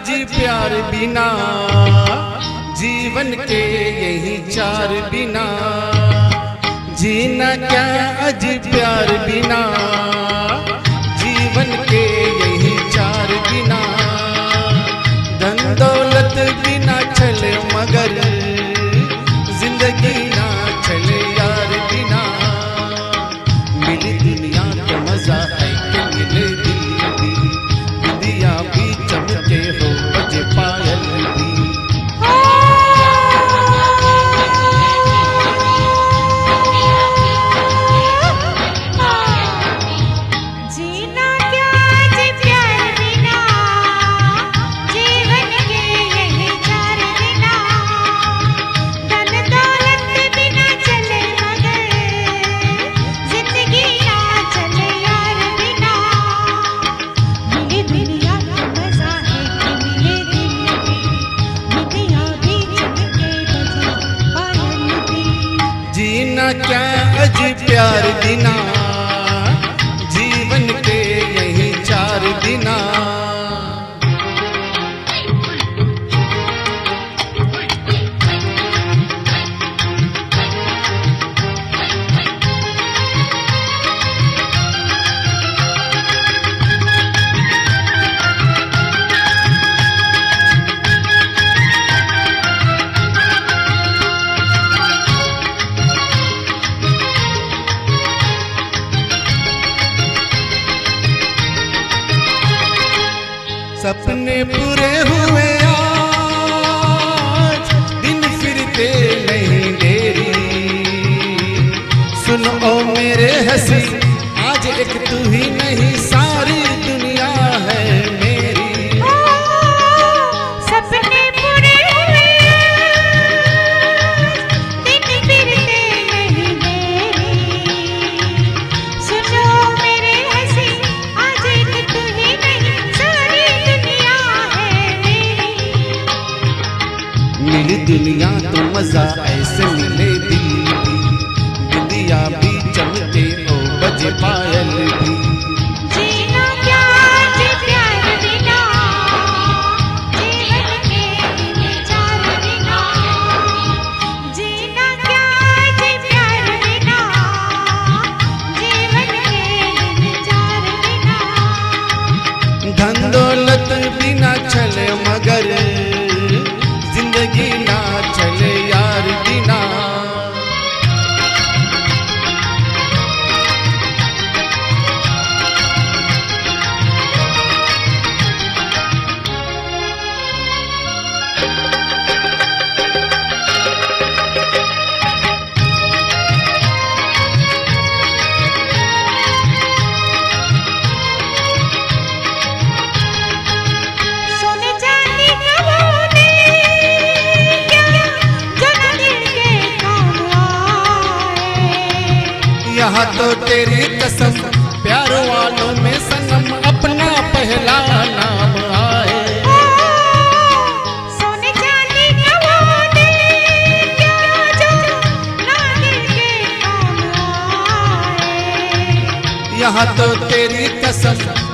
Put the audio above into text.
अजी प्यार बिना, जीवन के यही चार बिना, जीना क्या अजी प्यार बिना, जीवन के यही चार बिना, धन दौलत बिना चले मगर जिंदगी ना चले यार बिना, मिली दुनिया का मजा है कि मिले दिल भी, दिया भी चमके हो बजे पायल भी। क्या अजी प्यार बिना, जीवन के यही चार बिना। सपने पूरे हुए आज, दिन फिरते नहीं देरी, सुनो ओ मेरे हंसी, आज एक तू ही नहीं सारी दुनिया है मेरी। सपने पूरे हुए दिन फिरते नहीं देरी, सुनो मेरे हंसी, आज एक तू ही नहीं सारी दुनिया है मेरी। मिली दुनिया तो मजा ऐसे मिले दिल भी, बिंदिया भी चमके ओ बजे पायल भी। जीना क्या जी प्यार बिना, जीवन के यही चार बिना, जीना क्या जी प्यार बिना, जीवन के यही चार बिना, धन दौलत बिना चले मगर जिंदगी ना चले यार बिना। सोने चांदी का होने क्या जो न दिल के काम आए, यहाँ तो तेरी कसम प्यार वालों में सनम अपना पहला नाम आए। सोने चांदी का होने क्या जो न दिल के काम आए, यहाँ तो तेरी कसम